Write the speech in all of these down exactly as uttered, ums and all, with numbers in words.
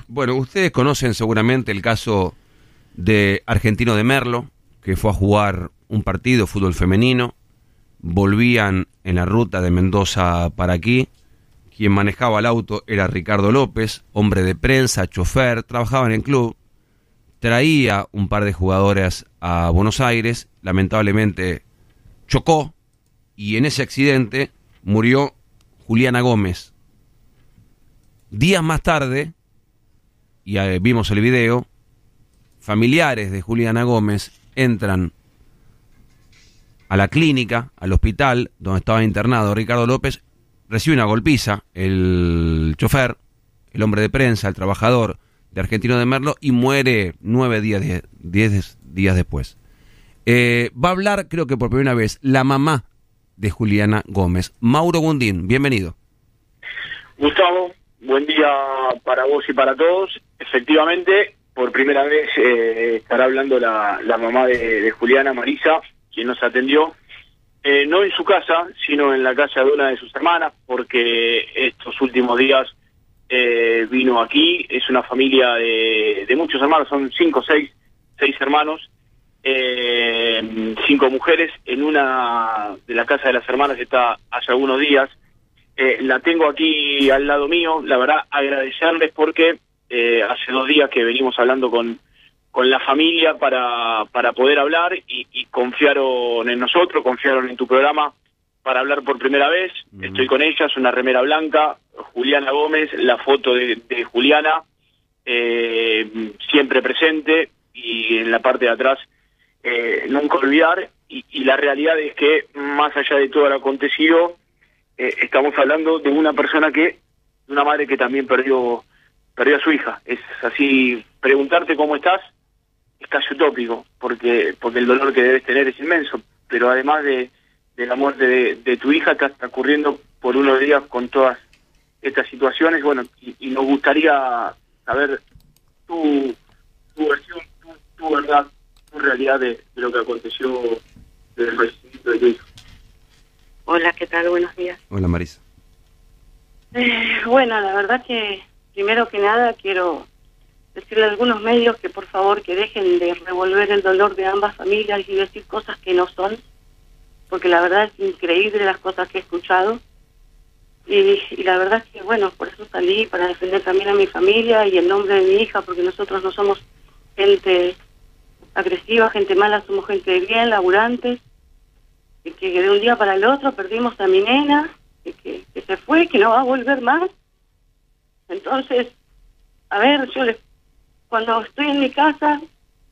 Bueno, ustedes conocen seguramente el caso de Argentino de Merlo, que fue a jugar un partido, fútbol femenino. Volvían en la ruta de Mendoza para aquí. Quien manejaba el auto era Ricardo López, hombre de prensa, chofer, trabajaba en el club. Traía un par de jugadoras a Buenos Aires, lamentablemente chocó y en ese accidente murió Juliana Gómez. Días más tarde, y eh, vimos el video, familiares de Juliana Gómez entran a la clínica, al hospital donde estaba internado Ricardo López, recibe una golpiza el chofer, el hombre de prensa, el trabajador de Argentino de Merlo, y muere nueve días, diez, diez días después. Eh, va a hablar, creo que por primera vez, la mamá de Juliana Gómez. Mauro Gundín, bienvenido. Gustavo, buen día para vos y para todos. Efectivamente, por primera vez eh, estará hablando la, la mamá de, de Juliana, Marisa, quien nos atendió, eh, no en su casa, sino en la casa de una de sus hermanas, porque estos últimos días eh, vino aquí. Es una familia de, de muchos hermanos, son cinco, seis, seis hermanos, eh, cinco mujeres. En una de la casa de las hermanas está hace algunos días. Eh, la tengo aquí al lado mío. La verdad, agradecerles porque eh, hace dos días que venimos hablando con con la familia para para poder hablar y, y confiaron en nosotros, confiaron en tu programa para hablar por primera vez. Mm. Estoy con ellas, una remera blanca, Juliana Gómez, la foto de, de Juliana, eh, siempre presente, y en la parte de atrás, eh, nunca olvidar, y, y la realidad es que, más allá de todo lo acontecido, eh, estamos hablando de una persona que, una madre que también perdió, perdió a su hija. Es así, preguntarte cómo estás es casi utópico, porque porque el dolor que debes tener es inmenso, pero además de, de la muerte de, de tu hija, que está ocurriendo por unos días con todas estas situaciones, bueno, y, y nos gustaría saber tu, tu versión, tu, tu verdad, tu realidad de, de lo que aconteció del fallecimiento de tu hija. Hola, ¿qué tal? Buenos días. Hola, Marisa. Eh, bueno, la verdad que, primero que nada, quiero decirle a algunos medios que por favor que dejen de revolver el dolor de ambas familias y decir cosas que no son, porque la verdad es increíble las cosas que he escuchado, y, y la verdad es que, bueno, por eso salí, para defender también a mi familia y el nombre de mi hija, porque nosotros no somos gente agresiva, gente mala, somos gente de bien, laburantes, y que de un día para el otro perdimos a mi nena, que, que, que se fue, que no va a volver más. Entonces, a ver, yo les cuando estoy en mi casa,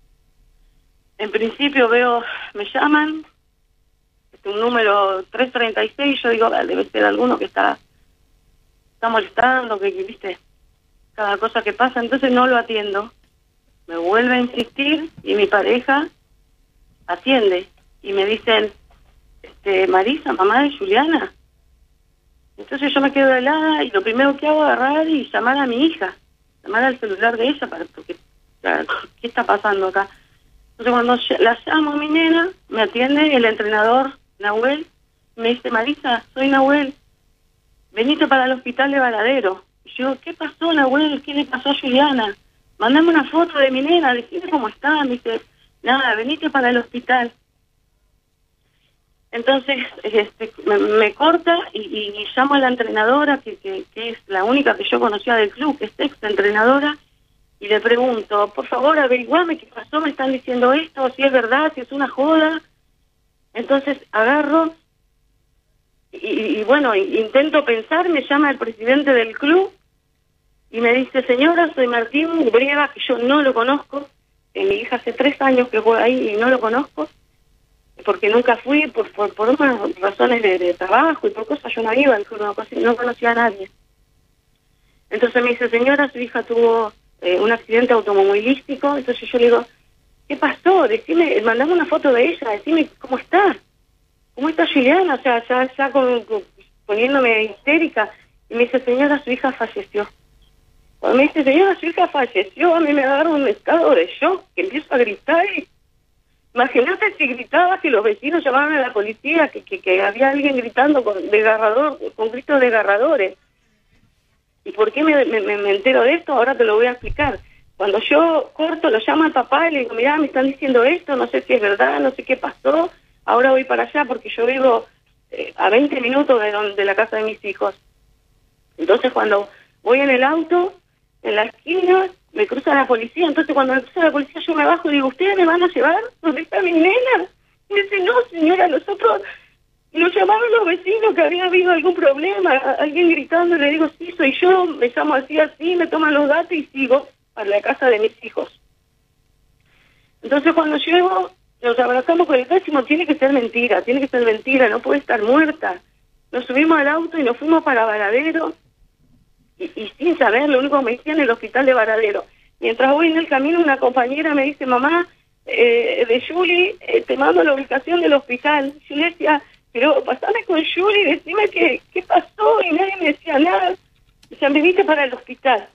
en principio veo, me llaman, este, un número tres treinta y seis, yo digo, debe ser alguno que está, está molestando, que, que viste, cada cosa que pasa, entonces no lo atiendo. Me vuelve a insistir y mi pareja atiende y me dicen, este, Marisa, mamá de Juliana. Entonces yo me quedo helada y lo primero que hago es agarrar y llamar a mi hija. Llamar al celular de ella para porque o sea, ¿qué está pasando acá? Entonces cuando la llamo a mi nena, me atiende el entrenador Nahuel, me dice, Marisa, soy Nahuel, venite para el hospital de Varadero. Y yo, ¿qué pasó, Nahuel? ¿Qué le pasó a Juliana? Mandame una foto de mi nena, decime cómo está. Me dice, nada, venite para el hospital. Entonces este, me, me corta y, y, y llamo a la entrenadora, que, que, que es la única que yo conocía del club, que es ex entrenadora, y le pregunto, por favor, averiguame qué pasó, me están diciendo esto, si es verdad, si es una joda. Entonces agarro y, y bueno, intento pensar, me llama el presidente del club y me dice, señora, soy Martín Brieva, que yo no lo conozco, eh, mi hija hace tres años que juega ahí y no lo conozco, porque nunca fui, por por, por unas razones de, de trabajo y por cosas, yo no iba, no, no conocía a nadie. Entonces me dice, señora, su hija tuvo eh, un accidente automovilístico. Entonces yo le digo, ¿qué pasó? Decime, mandame una foto de ella, decime cómo está, cómo está Juliana, o sea, ya, ya con, con, poniéndome histérica. Y me dice, señora, su hija falleció. Cuando me dice, señora, su hija falleció, a mí me agarra un estado de shock, que empiezo a gritar y imagínate si gritaba, si los vecinos llamaban a la policía, que, que, que había alguien gritando con desgarrador, con gritos desgarradores. ¿Y por qué me, me, me entero de esto? Ahora te lo voy a explicar. Cuando yo corto, lo llamo al papá y le digo, mirá, me están diciendo esto, no sé si es verdad, no sé qué pasó, ahora voy para allá porque yo vivo eh, a veinte minutos de, donde, de la casa de mis hijos. Entonces cuando voy en el auto, en la esquina, me cruza la policía, entonces cuando me cruza la policía yo me bajo y digo, ¿ustedes me van a llevar? ¿Dónde está mi nena? Y me dice, no señora, nosotros nos llamaron los vecinos que había habido algún problema, alguien gritando, le digo, sí, soy yo, me llamo así, así, me toman los datos y sigo a la casa de mis hijos. Entonces cuando llego, nos abrazamos con el décimo, tiene que ser mentira, tiene que ser mentira, no puede estar muerta. Nos subimos al auto y nos fuimos para Varadero, y, y sin saber, lo único que me decían en el hospital de Varadero. Mientras voy en el camino, una compañera me dice, mamá, eh, de Juli, eh, te mando la ubicación del hospital. Yo le decía, pero pasame con Juli, decime qué, qué pasó, y nadie me decía nada. O sea, me viniste para el hospital.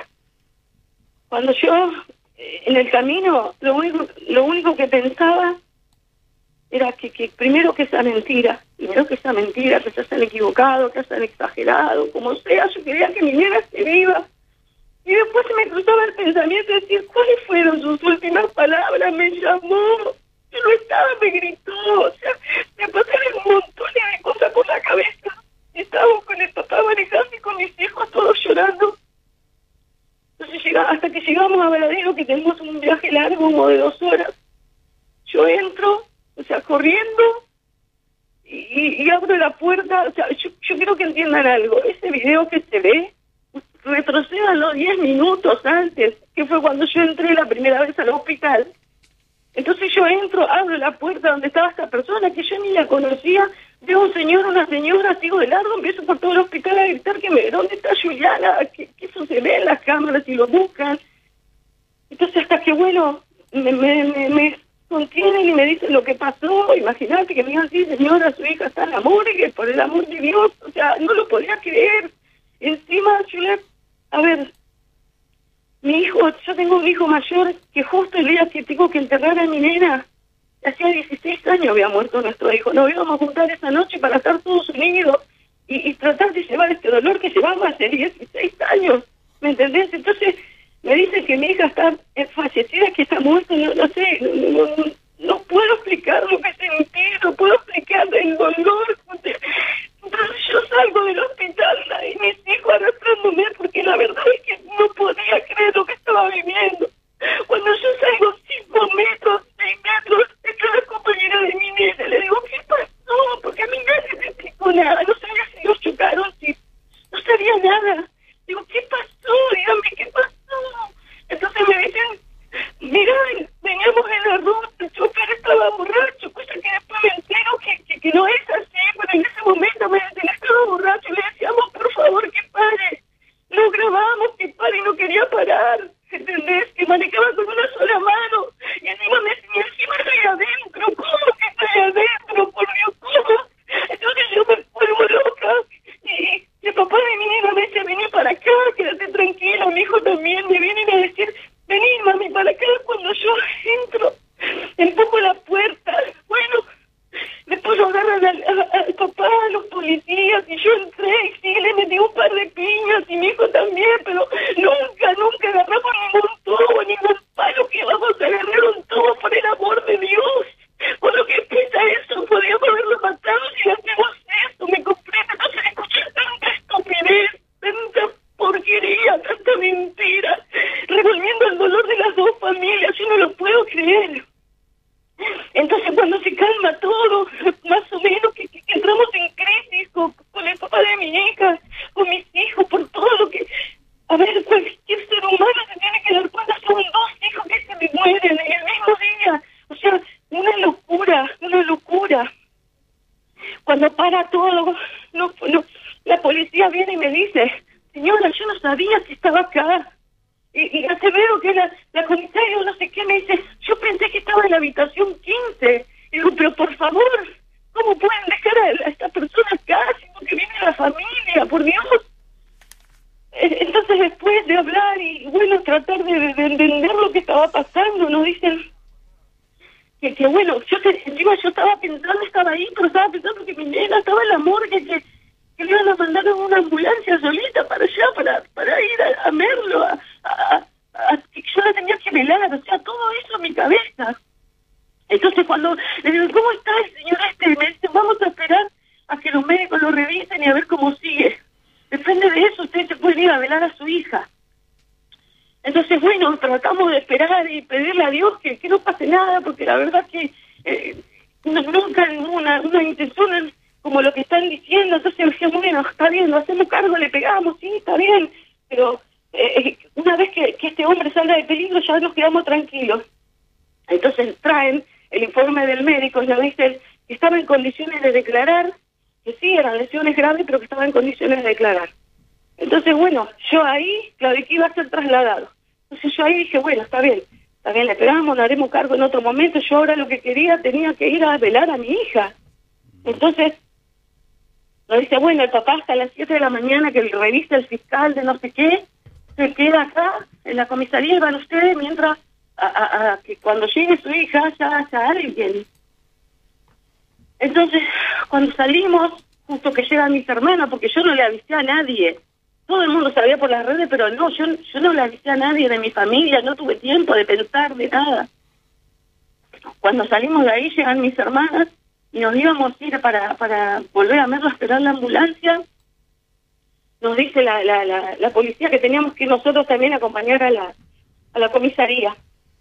Cuando yo, eh, en el camino, lo único, lo único que pensaba era que, que primero que esa mentira, primero que esa mentira, que se hayan equivocado, que se hayan exagerado, como sea, yo quería que mi nena esté viva. Y después se me cruzaba el pensamiento de decir, ¿cuáles fueron sus últimas palabras? Me llamó, yo no estaba, me gritó, o sea, me pasaron un montón de cosas por la cabeza. Estábamos con el papá manejando y con mis hijos todos llorando. Entonces llega, hasta que llegamos a Varadero, que tenemos un viaje largo, como de dos horas, yo entro, o sea, corriendo, y, y abro la puerta, o sea, yo, yo quiero que entiendan algo, ese video que se ve, retrocedan los diez minutos antes, que fue cuando yo entré la primera vez al hospital. Entonces yo entro, abro la puerta donde estaba esta persona, que yo ni la conocía, veo un señor, una señora, sigo de largo, empiezo por todo el hospital a gritar que me, ¿dónde está Juliana? Que, que eso se ve en las cámaras y lo buscan. Entonces hasta que, bueno, me, me, me, me contienen y me dicen lo que pasó. Imagínate que me iban a decir, señora, su hija está en la morgue, por el amor de Dios. O sea, no lo podía creer. Encima, yo le... A ver, mi hijo, yo tengo un hijo mayor que justo el día que tengo que enterrar a mi nena, hacía dieciséis años había muerto nuestro hijo. Nos íbamos a juntar esa noche para estar todos unidos y, y tratar de llevar este dolor que llevamos hace dieciséis años. ¿Me entendés? Entonces me dicen que mi hija está fallecida, que está muerta, no, no sé, no, no, no puedo explicar lo que sentí, no puedo explicar el dolor. Entonces yo salgo del hospital y mis hijos arrastrándome porque la verdad es que no podía creer lo que estaba viviendo. Cuando yo salgo cinco metros, seis metros, está la compañera de mi nena, le digo, ¿qué pasó? Porque a mí nadie me explicó nada, no sabía si los chocaron, si no sabía nada. Digo, ¿qué pasó? Dígame, ¿qué pasó? Entonces me dicen, mira, veníamos en la ruta, el chofer estaba borracho, cosa que después me entero que, que, que no es así, pero en ese momento me decían, estaba borracho, y le decíamos, por favor, que pare. Lo grabamos, que pare, y no quería parar, ¿entendés? Que manejaba con una sola mano, y encima me decía, encima estoy adentro, ¿cómo que estoy adentro? Por Dios, ¿cómo? Entonces yo me vuelvo loca, y el papá de mi niña me dice, vení para acá, quédate tranquila, mi hijo también, me vienen a decir, vení, mami, para acá. Cuando yo entro, empujo la puerta, bueno, después lo agarran al, al, al papá, a los policías, y yo entré y sí, le metí un par de piñas, y mi hijo también, pero nunca, nunca agarramos ningún tubo, ningún palo, que vamos a agarrar un tubo, por el amor de Dios. Por lo que pesa eso, podríamos haberlo matado si hacemos esto, me comprende. No se escucha tanta estupidez, tanta porquería, tanta mentira, revolviendo el dolor de las dos familias, yo no lo puedo creer. Entonces cuando se calma todo, más o menos que, que, que entramos en crisis con, con el papá de mi hija, con mis hijos, por todo lo que... A ver, cualquier ser humano se tiene que dar cuenta, son dos hijos que se me mueren en el mismo día. O sea, una locura, una locura. Cuando para todo, no, no, la policía viene y me dice, señora, yo no sabía que estaba acá. Y, y Acevedo, que era la comisaria, no sé qué, me dice, yo pensé que estaba en la habitación quince. Y digo, pero por favor, ¿cómo pueden dejar a, a esta persona acá, sino que viene la familia, por Dios? Entonces después de hablar y, bueno, tratar de, de, de entender lo que estaba pasando, nos dicen que, que bueno, yo te, encima yo estaba pensando, estaba ahí, pero estaba pensando que mi nena estaba en la morgue, que, que le iban a mandar una ambulancia solita para allá, para, para ir a, a Merlo, a, a, a, que yo la tenía que velar, o sea, todo eso en mi cabeza. Entonces cuando le digo, ¿cómo está el señor este? Me dice, vamos a esperar a que los médicos lo revisen y a ver cómo sigue. Depende de eso, ustedes se pueden ir a velar a su hija. Entonces, bueno, tratamos de esperar y pedirle a Dios que, que no pase nada, porque la verdad que eh, no, nunca una, una intención como lo que están diciendo. Entonces me decía, bueno, está bien, nos hacemos cargo, le pegamos, sí, está bien, pero eh, una vez que, que este hombre salga de peligro ya nos quedamos tranquilos. Entonces traen el informe del médico, ya dice que estaba en condiciones de declarar, que sí, eran lesiones graves, pero que estaba en condiciones de declarar. Entonces, bueno, yo ahí, claro, que iba a ser trasladado. Entonces yo ahí dije, bueno, está bien, está bien, le pegamos, nos haremos cargo en otro momento. Yo ahora lo que quería, tenía que ir a velar a mi hija. Entonces, nos dice, bueno, el papá hasta las siete de la mañana que revise el fiscal de no sé qué, se queda acá en la comisaría y van ustedes mientras a, a, a que cuando llegue su hija ya haya alguien. Entonces, cuando salimos, justo que llegan mis hermanas, porque yo no le avisé a nadie. Todo el mundo sabía por las redes, pero no, yo, yo no le avisé a nadie de mi familia, no tuve tiempo de pensar de nada. Cuando salimos de ahí, llegan mis hermanas y nos íbamos a ir para, para volver a Merlo a esperar la ambulancia. Nos dice la, la, la, la policía que teníamos que ir nosotros también a acompañar a la, a la comisaría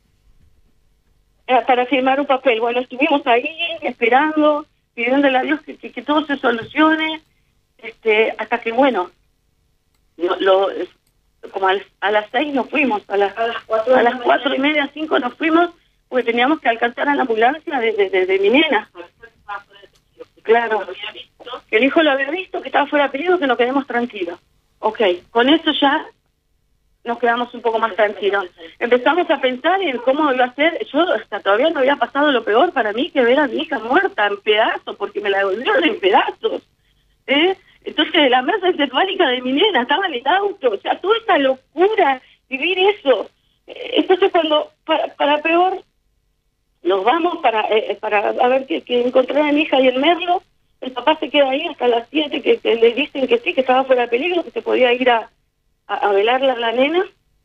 para firmar un papel. Bueno, estuvimos ahí esperando, pidiéndole a Dios que, que, que todo se solucione, este, hasta que, bueno, lo, lo, como al, a las seis nos fuimos, a las, a las cuatro, a las cuatro y media, cinco nos fuimos, porque teníamos que alcanzar a la ambulancia de, de, de, de mi nena. Claro, que el hijo lo había visto, que estaba fuera de peligro, que nos quedemos tranquilos. Ok, con eso ya nos quedamos un poco más tranquilos. Empezamos a pensar en cómo iba a ser. Yo hasta todavía no había pasado lo peor para mí, que ver a mi hija muerta en pedazos, porque me la devolvieron en pedazos. ¿eh? Entonces la masa encefálica de mi nena estaba en el auto, o sea, toda esa locura, vivir eso. Entonces cuando, para, para peor, nos vamos para eh, para a ver que, que encontrar a mi hija y el Merlo. El papá se queda ahí hasta las siete, que, que le dicen que sí, que estaba fuera de peligro, que se podía ir a, a, a velarla a la nena.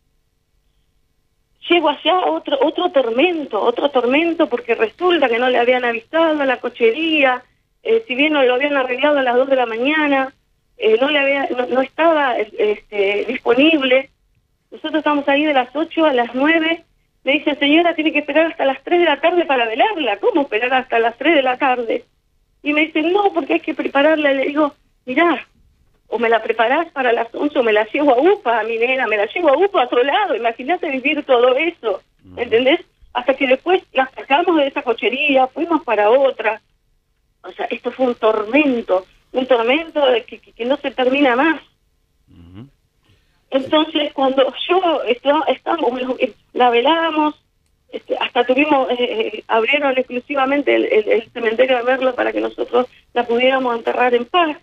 Llego allá, otro otro tormento, otro tormento, porque resulta que no le habían avisado a la cochería, eh, si bien no lo habían arreglado a las dos de la mañana, eh, no le había no, no estaba este, disponible. Nosotros estamos ahí de las ocho a las nueve. Me dice, señora, tiene que esperar hasta las tres de la tarde para velarla. ¿Cómo esperar hasta las tres de la tarde? Y me dice, no, porque hay que prepararla. Le digo, mirá, o me la preparás para las once o me la llevo a UPA, a mi nena, me la llevo a UPA a otro lado. Imagínate vivir todo eso, ¿entendés? Hasta que después la sacamos de esa cochería, fuimos para otra. O sea, esto fue un tormento, un tormento de que, que, que no se termina más. Uh-huh. Entonces, cuando yo estamos, la velamos, este, hasta tuvimos, eh, abrieron exclusivamente el, el, el cementerio de Merlo para que nosotros la pudiéramos enterrar en paz.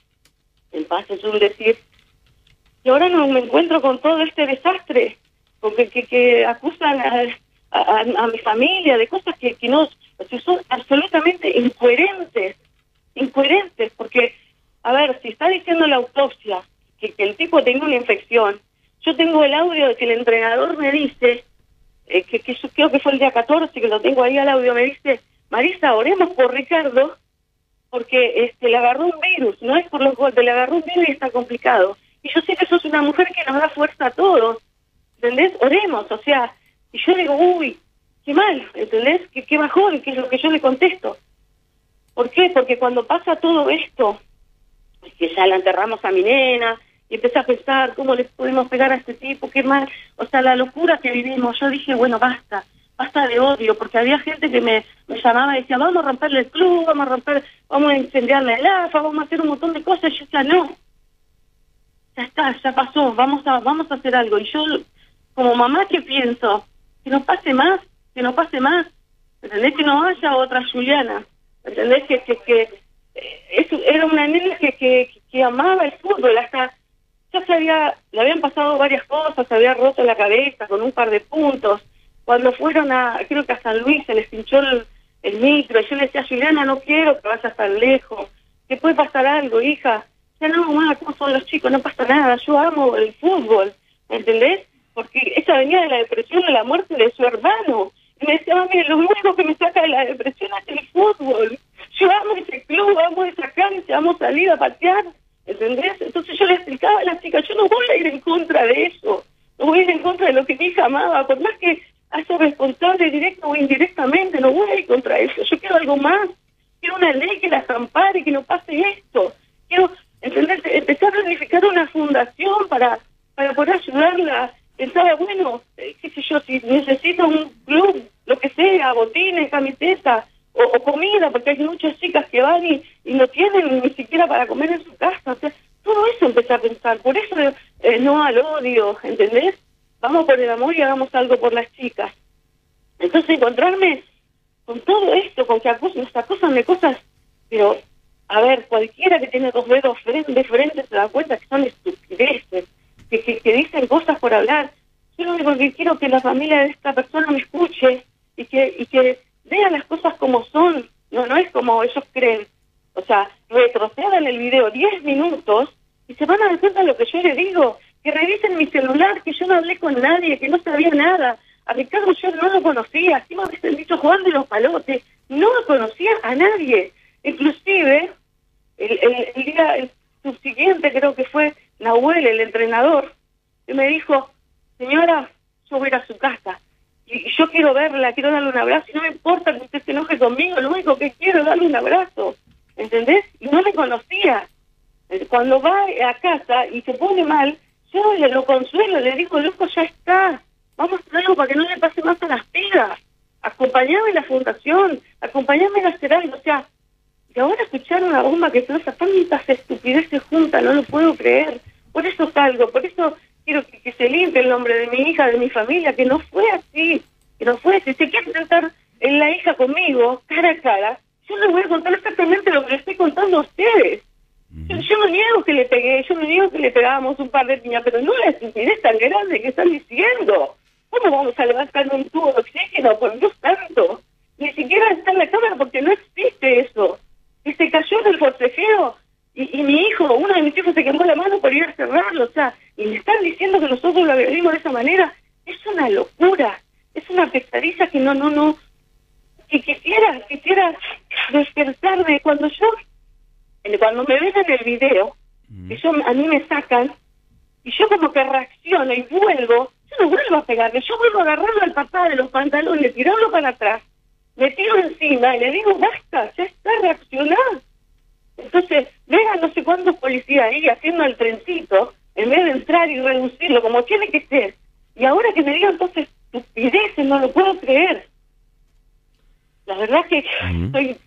En paz es un decir. Y ahora no me encuentro con todo este desastre, porque que, que acusan a, a, a mi familia de cosas que, que no, que son absolutamente incoherentes, incoherentes, porque, a ver, si está diciendo la autopsia que, que el tipo tenía una infección, yo tengo el audio de que el entrenador me dice, eh, que, que yo creo que fue el día catorce, que lo tengo ahí al audio, me dice, Marisa, oremos por Ricardo, porque este le agarró un virus, no es por los golpes, le agarró un virus y está complicado. Y yo sé que sos una mujer que nos da fuerza a todos, ¿entendés? Oremos, o sea, y yo digo, uy, qué mal, ¿entendés? Qué, qué bajón, que es lo que yo le contesto. ¿Por qué? Porque cuando pasa todo esto, que ya la enterramos a mi nena, y empecé a pensar cómo le podemos pegar a este tipo, qué mal, o sea, la locura que vivimos, yo dije, bueno, basta, basta de odio, porque había gente que me, me llamaba y decía, vamos a romperle el club, vamos a romper, vamos a incendiarle el A F A, vamos a hacer un montón de cosas, y yo decía, no, ya está, ya pasó, vamos a, vamos a hacer algo, y yo, como mamá, ¿qué pienso? Que no pase más, que no pase más, ¿entendés? Que no haya otra Juliana, ¿entendés? Que, que, que eso era una nena que, que, que amaba el fútbol, hasta ya se había, le habían pasado varias cosas, se había roto la cabeza con un par de puntos. Cuando fueron a, creo que a San Luis, se les pinchó el, el micro, y yo le decía, Juliana, no quiero que vayas tan lejos, que puede pasar algo, hija. Ya no, mamá, ¿cómo son los chicos? No pasa nada, yo amo el fútbol, ¿entendés? Porque ella venía de la depresión de la muerte de su hermano. Y me decía, mami, lo único que me saca de la depresión es el fútbol. Yo amo ese club, amo esa cancha, amo salir a patear, ¿entendés? Entonces yo le explicaba a la chica, yo no voy a ir en contra de eso, no voy a ir en contra de lo que mi hija amaba, por más que haya responsable directo o indirectamente, no voy a ir contra eso, yo quiero algo más, quiero una ley que las ampare, que no pase esto, quiero, ¿entendés? Empezar a planificar una fundación para, para poder ayudarla. Pensaba, bueno, eh, qué sé yo, si necesito un club, lo que sea, botines, camisetas, o, o comida, porque hay muchas chicas que van y, y no tienen ni siquiera para comer en su casa. O sea, todo eso empecé a pensar. Por eso eh, no al odio, ¿entendés? Vamos por el amor y hagamos algo por las chicas. Entonces encontrarme con todo esto, con que acusan, nos acusan de cosas, pero, a ver, cualquiera que tiene dos dedos frente, de frente se da cuenta que son estupideces. Que, que, que dicen cosas por hablar. Yo lo único que quiero es que la familia de esta persona me escuche y que y que vea las cosas como son, no no es como ellos creen. O sea, retrocedan el video diez minutos y se van a dar cuenta de lo que yo les digo, que revisen mi celular, que yo no hablé con nadie, que no sabía nada. A Ricardo yo no lo conocía, así me habían dicho Juan de los Palotes, no lo conocía a nadie. Inclusive, el, el, el día el subsiguiente creo que fue Nahuel, el entrenador, que me dijo, señora, yo voy a ir a su casa, y yo quiero verla, quiero darle un abrazo, y no me importa que usted se enoje conmigo, lo único que quiero es darle un abrazo, ¿entendés? Y no me conocía. Cuando va a casa y se pone mal, yo le lo consuelo, le digo, loco, ya está, vamos a hacer algo para que no le pase más a las pibas, acompañame a la fundación, acompañame a hacer algo, o sea, y ahora escuchar una bomba que se tantas estupideces juntas, no lo puedo creer. Por eso salgo, por eso quiero que, que se limpie el nombre de mi hija, de mi familia, que no fue así, que no fue así. Si quieren tratar en la hija conmigo, cara a cara, yo les voy a contar exactamente lo que les estoy contando a ustedes. Uh-huh. Yo, yo no niego que le pegué, yo no niego que le pegábamos un par de piñas, pero no la estupidez tan grande que están diciendo. ¿Cómo vamos a levantar un tubo de oxígeno? Por Dios santo. Ni siquiera está en la cámara porque no existe eso. Y se cayó del forcejeo y, y mi hijo, uno de mis hijos se quemó la mano por ir a cerrarlo, o sea, y me están diciendo que nosotros lo agredimos de esa manera. Es una locura, es una pesadilla que no, no, no, que quisiera, quisiera despertarme cuando yo, cuando me ven en el video, mm. que yo, a mí me sacan, y yo como que reacciono y vuelvo, yo no vuelvo a pegarle, yo vuelvo a agarrarlo al papá de los pantalones, tirarlo para atrás, me tiro encima y le digo, basta, ya está, reaccionar. Entonces, vean no sé cuántos policías ahí haciendo el trencito, en vez de entrar y reducirlo como tiene que ser. Y ahora que me digan entonces estupideces, no lo puedo creer. La verdad es que uh-huh. estoy...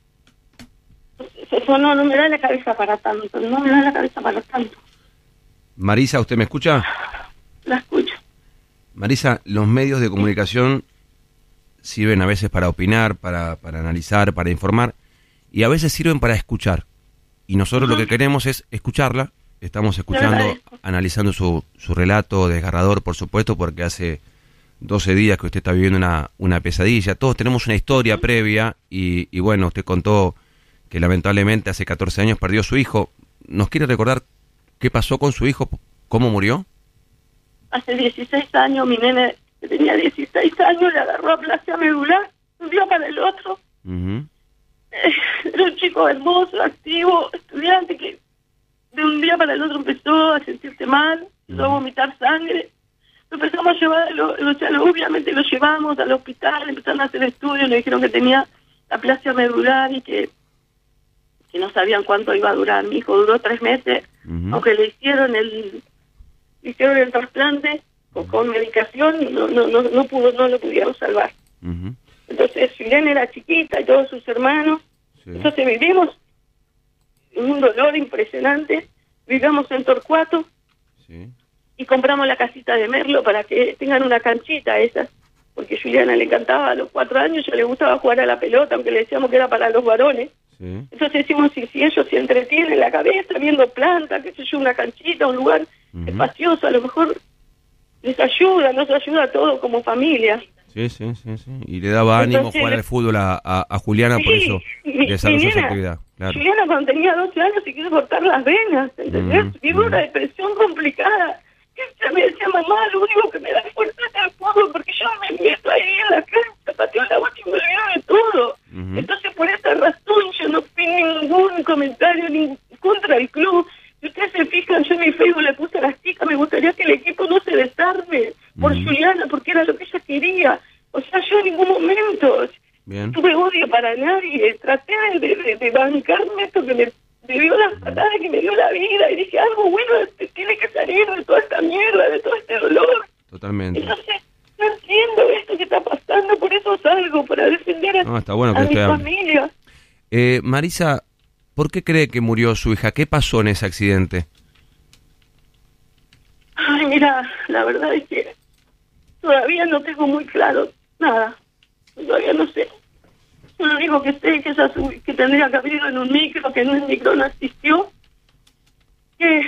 Eso no, no me da la cabeza para tanto, no me da la cabeza para tanto. Marisa, ¿usted me escucha? La escucho. Marisa, los medios de comunicación sirven a veces para opinar, para, para analizar, para informar, y a veces sirven para escuchar. Y nosotros uh-huh. lo que queremos es escucharla. Estamos escuchando, analizando su, su relato desgarrador, por supuesto, porque hace doce días que usted está viviendo una, una pesadilla. Todos tenemos una historia uh-huh. previa, y, y bueno, usted contó que lamentablemente hace catorce años perdió a su hijo. ¿Nos quiere recordar qué pasó con su hijo? ¿Cómo murió? Hace dieciséis años mi nene... que tenía dieciséis años, le agarró aplasia medular, un día para el otro. Uh-huh. Era un chico hermoso, activo, estudiante, que de un día para el otro empezó a sentirse mal, empezó uh-huh. a vomitar sangre. Lo empezamos a llevar, lo, lo, lo, obviamente lo llevamos al hospital, empezaron a hacer estudios, le dijeron que tenía aplasia medular y que, que no sabían cuánto iba a durar. Mi hijo duró tres meses, uh-huh. aunque le hicieron el, le hicieron el trasplante, con medicación no no no no pudo no lo pudieron salvar. Uh-huh. Entonces Irene era chiquita y todos sus hermanos, sí. Entonces vivimos un dolor impresionante, vivíamos en Torcuato, sí. Y compramos la casita de Merlo para que tengan una canchita esas, porque a Juliana le encantaba a los cuatro años, ya le gustaba jugar a la pelota, aunque le decíamos que era para los varones. Sí. Entonces decimos, si, si ellos se entretienen la cabeza viendo plantas, qué sé yo, una canchita, un lugar uh-huh. espacioso, a lo mejor les ayuda, nos ayuda a todos como familia. Sí, sí, sí, sí. Y le daba ánimo Entonces, jugar al fútbol a, a, a Juliana, sí, por eso mi, desarrolló mi su nena, actividad. Claro. Juliana cuando tenía doce años se quiso cortar las venas, ¿entendés? Mm, Vive mm. una depresión complicada. Ella me decía, mamá, lo único que me da fuerza es el fútbol, porque yo me meto ahí en la cancha, pateo la bocha y me olvido de todo. Ujú. Entonces, por esa razón, yo no fui ningún comentario ni contra el club. Si ustedes se fijan, yo en mi Facebook le puse a las chicas, me gustaría que el equipo no se desarme por Ujú. Juliana, porque era lo que ella quería. O sea, yo en ningún momento Bien. tuve odio para nadie. Traté de, de, de bancarme esto que me, me dio la patada que me dio la vida. Y dije, algo bueno tiene que salir de toda esta mierda, de todo este dolor. Totalmente. Entonces, no entiendo esto que está pasando, por eso salgo, para defender a, No, está bueno que a mi usted hable. familia. Eh, Marisa, ¿por qué cree que murió su hija? ¿Qué pasó en ese accidente? Ay, mira, la verdad es que todavía no tengo muy claro nada. Todavía no sé. Yo lo único que sé es que, ella sub- que tendría que haber ido en un micro, que no el micro no asistió. Que,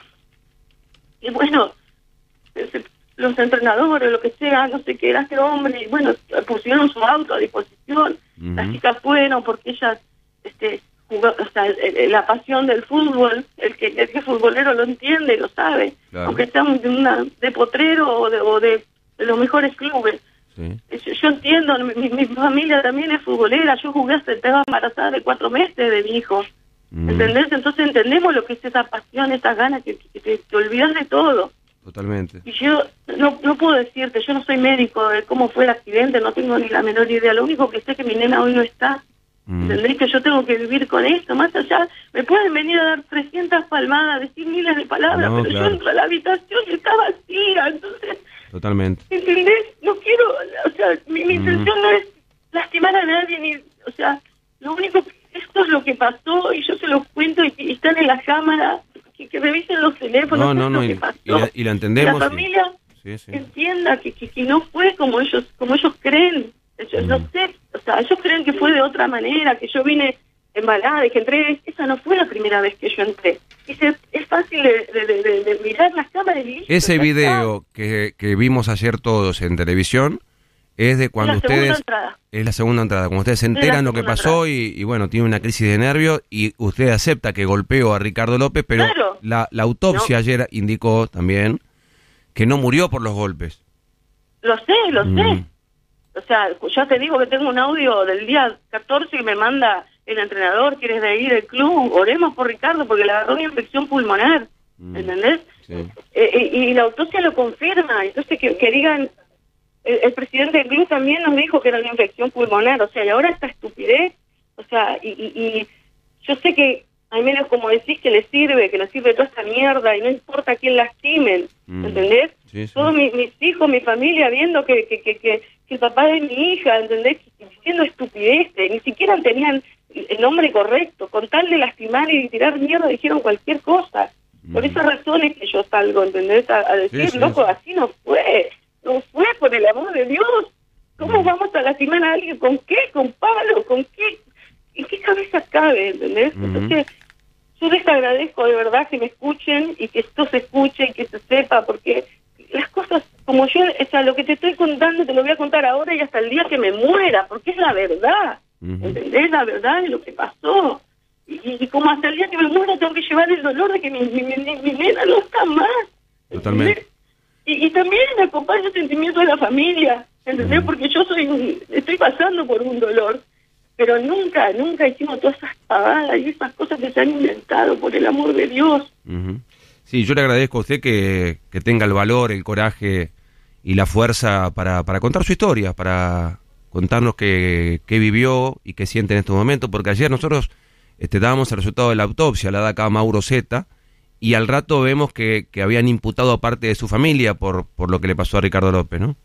y bueno, ese- los entrenadores, lo que sea, no sé qué era este hombre, y bueno, pusieron su auto a disposición. Ujú. Las chicas fueron porque ellas, este, jugó, o sea, el- el- la pasión del fútbol, el que el que es futbolero lo entiende, lo sabe, Claro. aunque sean de, una, de potrero o de, o de, de los mejores clubes. Sí. Yo, yo entiendo, mi, mi familia también es futbolera, yo jugué hasta estaba embarazada de cuatro meses de mi hijo, Mm, ¿entendés? Entonces entendemos lo que es esa pasión, esa gana, que, que te, te olvidas de todo. Totalmente. Y yo no, no puedo decirte, yo no soy médico de cómo fue el accidente, no tengo ni la menor idea, lo único que sé es que mi nena hoy no está, Mm, ¿entendés? Que yo tengo que vivir con esto, más allá, me pueden venir a dar trescientas palmadas, decir miles de palabras, No, pero claro. yo entro a la habitación y está vacía, entonces... Totalmente. ¿Entendés? No quiero, o sea, mi, mi Ujú. intención no es lastimar a nadie, ni, o sea, lo único que esto es lo que pasó y yo se los cuento y, y están en la cámara, que, que revisen los teléfonos, No, no, es no, lo y, que pasó. y la, y la entendemos. la y- familia Sí, sí. entienda que, que, que no fue como ellos como ellos creen. Ellos, Mm. no sé, o sea, ellos creen que fue de otra manera, que yo vine embalada y que entré. Esa no fue la primera vez que yo entré. Dice, es fácil de, de, de, de- de mirar las cámaras y listo, Ese ya video que, que vimos ayer todos en televisión es de cuando la segunda ustedes... entrada. Es la segunda entrada. Cuando ustedes se la enteran lo que segunda pasó y, y bueno, tiene una crisis de nervios y usted acepta que golpeó a Ricardo López, pero Claro. la, la autopsia No. ayer indicó también que no murió por los golpes. Lo sé, lo Mm. sé. O sea, ya te digo que tengo un audio del día catorce que me manda el entrenador, quieres de ir del club, oremos por Ricardo porque le agarró una infección pulmonar, Mm. ¿entendés? Sí. Eh, eh, y la autopsia lo confirma, entonces que, que digan, el, el presidente del club también nos dijo que era una infección pulmonar, o sea, y ahora esta estupidez, o sea, y, y, y yo sé que, al menos como decís, que le sirve, que le sirve toda esta mierda y no importa a quién lastimen, Mm. ¿entendés? Sí, sí. Todos mis, mis hijos, mi familia viendo que, que, que, que, que el papá de mi hija, ¿entendés? Diciendo estupideces, ni siquiera tenían el nombre correcto, con tal de lastimar y tirar mierda dijeron cualquier cosa. Por Mm. esas razones que yo salgo, ¿entendés? A, a decir, Sí, sí, loco, sí. así no fue, no fue, por el amor de Dios. ¿Cómo Mm. vamos a lastimar a alguien? ¿Con qué? ¿Con palo? ¿Con qué? ¿En qué cabeza cabe, ¿entendés? Ujú. Entonces, yo les agradezco de verdad que me escuchen y que esto se escuche y que se sepa, porque las cosas, como yo, o sea, lo que te estoy contando te lo voy a contar ahora y hasta el día que me muera, porque es la verdad, Ujú. ¿entendés? La verdad de lo que pasó. Y, y como hasta el día que me muera tengo que llevar el dolor de que mi, mi, mi, mi nena no está más. Totalmente. ¿entendés? Y, y también me acompaña el sentimiento de la familia, ¿entendés? Ujú. Porque yo soy un- estoy pasando por un dolor, pero nunca, nunca hicimos todas esas pavadas y esas cosas que se han inventado, por el amor de Dios. Ujú. Sí, yo le agradezco a usted que, que tenga el valor, el coraje y la fuerza para, para contar su historia, para contarnos qué, qué vivió y qué siente en estos momentos, porque ayer nosotros este, dábamos el resultado de la autopsia, la da acá Mauro Zeta, y al rato vemos que, que habían imputado a parte de su familia por, por lo que le pasó a Ricardo López, ¿no?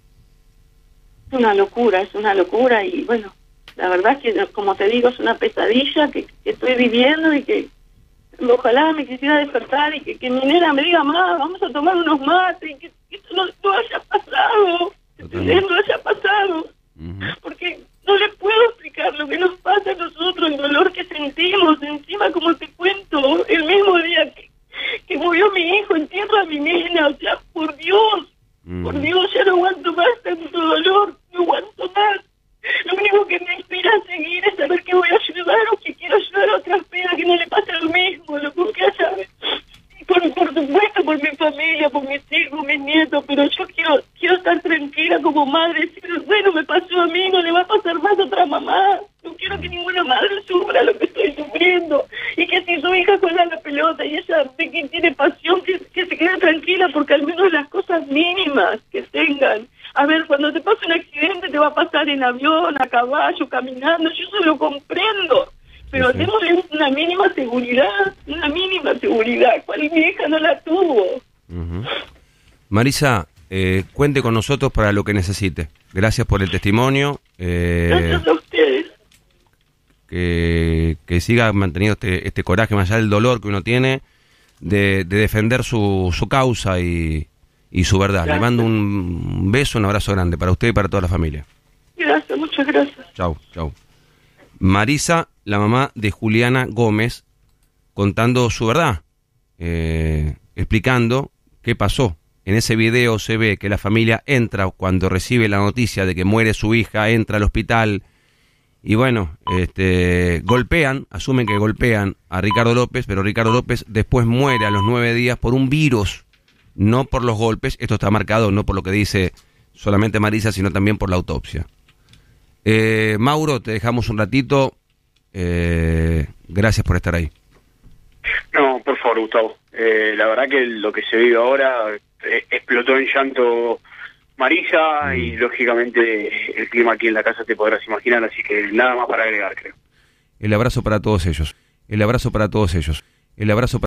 Es una locura, es una locura y bueno, la verdad es que como te digo es una pesadilla que, que estoy viviendo y que ojalá me quisiera despertar y que, que mi nena me diga, más vamos a tomar unos mates y que, que esto no, no haya pasado, ¿entendés? No haya pasado, Ujú. porque no le puedo explicar lo que nos pasa a nosotros, el dolor que sentimos, encima como te cuento, el mismo día que, que murió mi hijo, entierro a mi nena, o sea, por Dios, Ujú. por Dios, ya no aguanto más tanto dolor. tranquila como madre, decir, bueno, me pasó a mí, no le va a pasar más a otra mamá. No quiero que ninguna madre sufra lo que estoy sufriendo. Y que si su hija juega la pelota y ella ve que tiene pasión, que, que se quede tranquila, porque al menos las cosas mínimas que tengan. A ver, cuando te pasa un accidente te va a pasar en avión, a caballo, caminando, yo eso lo comprendo. Pero sí, démosle una mínima seguridad, una mínima seguridad, cual mi hija no la tuvo. Uh-huh. Marisa, eh, cuente con nosotros para lo que necesite. Gracias por el testimonio. Eh, Gracias a ustedes. Que, que siga manteniendo este, este coraje, más allá del dolor que uno tiene, de, de defender su, su causa y, y su verdad. Gracias. Le mando un beso, un abrazo grande para usted y para toda la familia. Gracias, muchas gracias. Chau, chau. Marisa, la mamá de Juliana Gómez, contando su verdad, eh, explicando qué pasó. En ese video se ve que la familia entra cuando recibe la noticia de que muere su hija, entra al hospital y bueno, este, golpean, asumen que golpean a Ricardo López, pero Ricardo López después muere a los nueve días por un virus, no por los golpes. Esto está marcado no por lo que dice solamente Marisa, sino también por la autopsia. Eh, Mauro, te dejamos un ratito. Eh, gracias por estar ahí. No, por favor, Gustavo. Eh, la verdad que lo que se vive ahora eh, explotó en llanto Marisa mm. y lógicamente el clima aquí en la casa te podrás imaginar, así que nada más para agregar, creo. El abrazo para todos ellos. El abrazo para todos ellos. El abrazo para